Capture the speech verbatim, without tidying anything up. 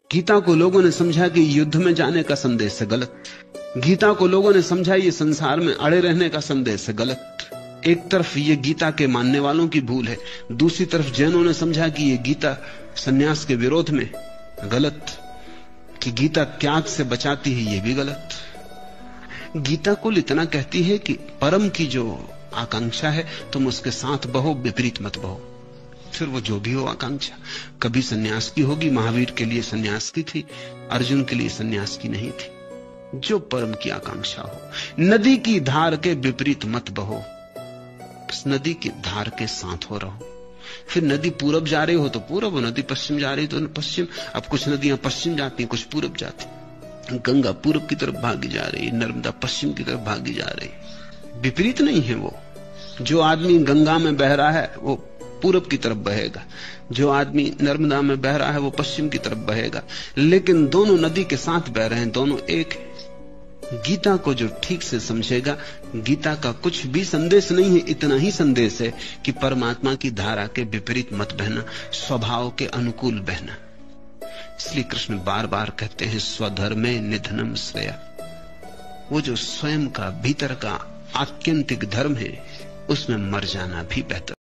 गीता को लोगों ने समझा कि युद्ध में जाने का संदेश है, गलत। गीता को लोगों ने समझा ये संसार में अड़े रहने का संदेश है, गलत। एक तरफ ये गीता के मानने वालों की भूल है, दूसरी तरफ जैनों ने समझा कि ये गीता सन्यास के विरोध में, गलत। कि गीता त्याग से बचाती है, ये भी गलत। गीता कुल इतना कहती है कि परम की जो आकांक्षा है तुम उसके साथ बहो, विपरीत मत बहो। फिर वो जो भी हो आकांक्षा, कभी सन्यास की होगी। महावीर के लिए सन्यास की थी, अर्जुन के लिए सन्यास की नहीं थी। जो परम की आकांक्षा हो। नदी की धार के विपरीत मत बहो, नदी की धार के साथ हो रहो। फिर नदी पूरब जा रही हो तो पूरब, नदी पश्चिम जा रही तो पश्चिम। अब कुछ नदियां पश्चिम जाती हैं, कुछ पूरब जाती। गंगा पूरब की तरफ भागी जा रही, नर्मदा पश्चिम की तरफ भागी जा रही। विपरीत नहीं है वो। जो आदमी गंगा में बह रहा है वो पूरब की तरफ बहेगा, जो आदमी नर्मदा में बह रहा है वो पश्चिम की तरफ बहेगा, लेकिन दोनों नदी के साथ बह रहे हैं, दोनों एक है। गीता को जो ठीक से समझेगा, गीता का कुछ भी संदेश नहीं है, इतना ही संदेश है कि परमात्मा की धारा के विपरीत मत बहना, स्वभाव के अनुकूल बहना। इसलिए कृष्ण बार बार कहते हैं स्वधर्मे निधनम श्रेया। वो जो स्वयं का भीतर का आत्यंतिक धर्म है उसमें मर जाना भी बेहतर।